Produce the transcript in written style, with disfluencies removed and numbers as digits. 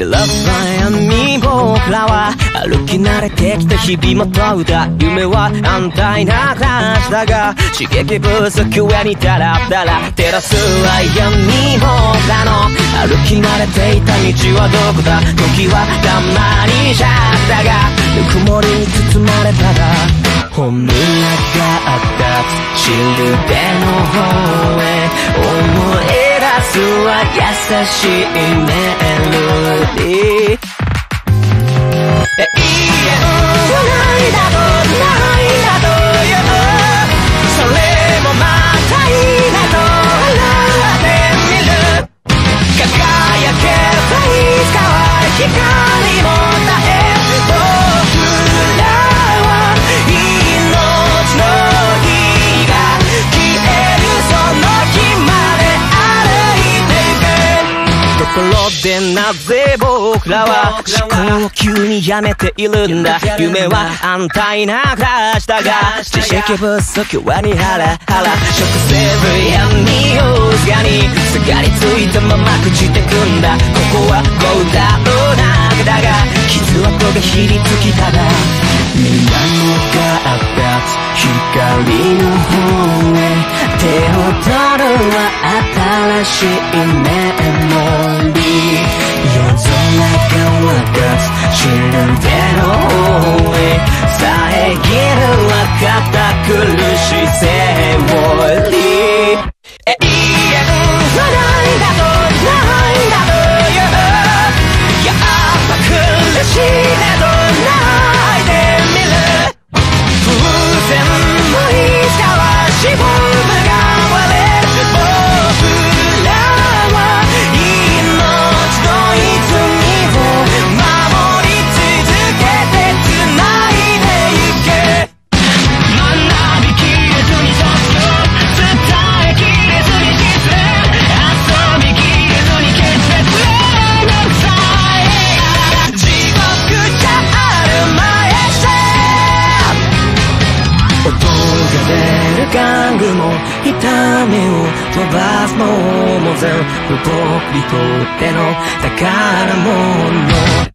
でラスト闇僕らは歩き慣れてきた日々も問うた夢は安泰な暮らしだが刺激不足上にダラダラ照らすは闇僕らの歩き慣れていた道はどこだ時はたまにシャッターがぬくもりに包まれたら本村があったシルベの方へ思い出すは優しいメロディー永遠はないだとないだというそれもまたいいなと笑ってみる輝けたいつかは光も絶え僕らは命の火が消えるその日まで歩いていくところでなぜ僕らは思考を急にやめているんだ夢は安泰な暮らしだが知識不足はにハラハラ食せず闇をすがにすがりついたまま朽ちてくんだここはゴーダの中だが傷跡がひりつきただ水面があった光の方へ手を取るは新しいメモリー夜空が渡すシルベの方へ遮るは堅苦しいセオリー永遠はないだとないだというやっぱ苦しいけど泣いてみる風船もいつかはしぼむが割れる僕らは命の泉を守り続けて繋いでゆけ学びきれずに卒業伝えきれずに実践遊びきれずに決別のさえ地獄じゃあるまい音が出る玩具も痛みを飛ばすも全部僕にとっての宝物